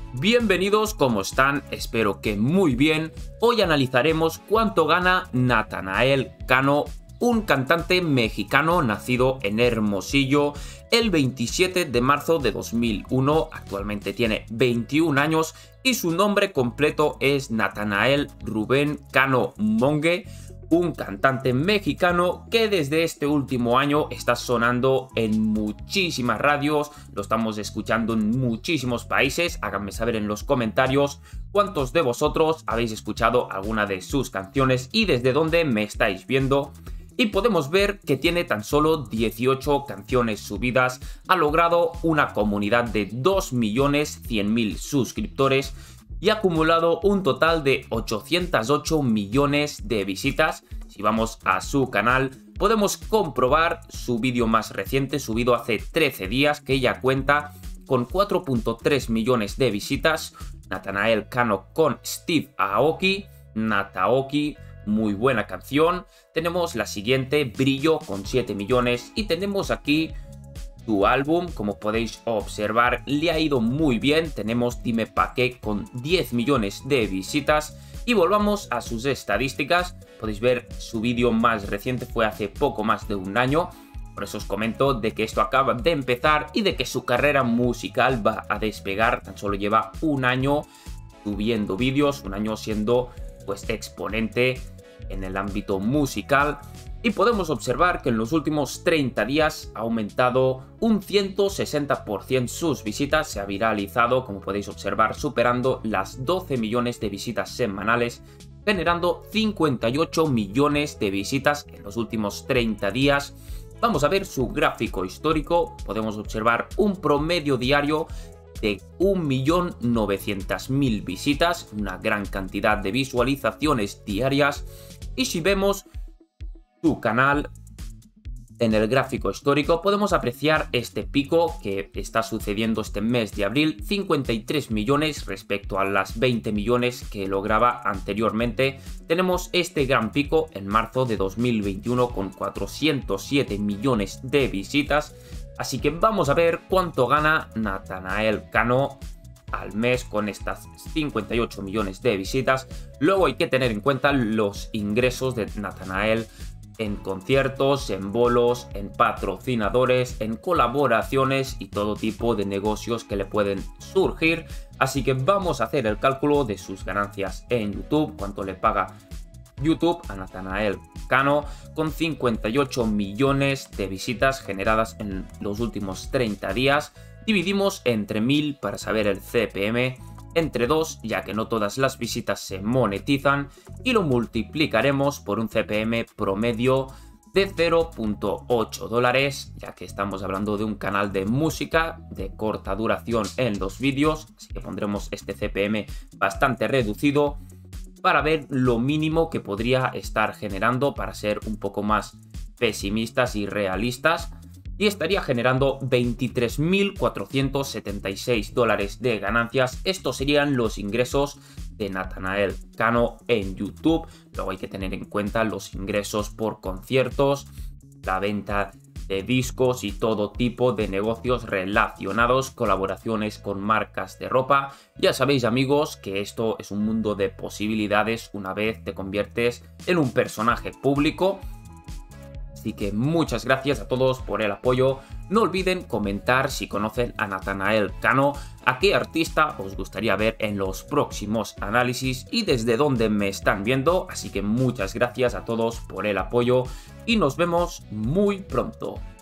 Bienvenidos, ¿cómo están? Espero que muy bien. Hoy analizaremos cuánto gana Natanael Cano, un cantante mexicano nacido en Hermosillo el 27 de marzo de 2001. Actualmente tiene 21 años y su nombre completo es Natanael Rubén Cano Monge, un cantante mexicano que desde este último año está sonando en muchísimas radios, lo estamos escuchando en muchísimos países. Háganme saber en los comentarios cuántos de vosotros habéis escuchado alguna de sus canciones y desde dónde me estáis viendo. Y podemos ver que tiene tan solo 18 canciones subidas, ha logrado una comunidad de 2.100.000 suscriptores y ha acumulado un total de 808 millones de visitas. Si vamos a su canal, podemos comprobar su vídeo más reciente, subido hace 13 días, que ya cuenta con 4.3 millones de visitas. Natanael Cano con Steve Aoki, Nataoki, muy buena canción. Tenemos la siguiente, Brillo, con 7 millones. Y tenemos aquí su álbum, como podéis observar, le ha ido muy bien. Tenemos Dime Pa' Qué con 10 millones de visitas. Y volvamos a sus estadísticas. Podéis ver su vídeo más reciente fue hace poco más de un año. Por eso os comento de que esto acaba de empezar y de que su carrera musical va a despegar. Tan solo lleva un año subiendo vídeos, un año siendo pues exponente en el ámbito musical. Y podemos observar que en los últimos 30 días ha aumentado un 160% sus visitas, se ha viralizado, como podéis observar, superando las 12 millones de visitas semanales, generando 58 millones de visitas en los últimos 30 días. Vamos a ver su gráfico histórico, podemos observar un promedio diario de 1.900.000 visitas, una gran cantidad de visualizaciones diarias. Y si vemos su canal en el gráfico histórico, podemos apreciar este pico que está sucediendo este mes de abril, 53 millones respecto a las 20 millones que lograba anteriormente. Tenemos este gran pico en marzo de 2021 con 407 millones de visitas. Así que vamos a ver cuánto gana Natanael Cano al mes con estas 58 millones de visitas. Luego hay que tener en cuenta los ingresos de Natanael en conciertos, en bolos, en patrocinadores, en colaboraciones y todo tipo de negocios que le pueden surgir. Así que vamos a hacer el cálculo de sus ganancias en YouTube, cuánto le paga YouTube a Natanael Cano, con 58 millones de visitas generadas en los últimos 30 días. Dividimos entre 1000 para saber el CPM, entre 2, ya que no todas las visitas se monetizan, y lo multiplicaremos por un CPM promedio de 0.8 dólares, ya que estamos hablando de un canal de música de corta duración en los vídeos, así que pondremos este CPM bastante reducido para ver lo mínimo que podría estar generando, para ser un poco más pesimistas y realistas. Y estaría generando 23.476 dólares de ganancias. Estos serían los ingresos de Natanael Cano en YouTube. Luego hay que tener en cuenta los ingresos por conciertos, la venta de discos y todo tipo de negocios relacionados, colaboraciones con marcas de ropa. Ya sabéis, amigos, que esto es un mundo de posibilidades una vez te conviertes en un personaje público. Así que muchas gracias a todos por el apoyo. No olviden comentar si conocen a Natanael Cano, a qué artista os gustaría ver en los próximos análisis y desde dónde me están viendo. Así que muchas gracias a todos por el apoyo y nos vemos muy pronto.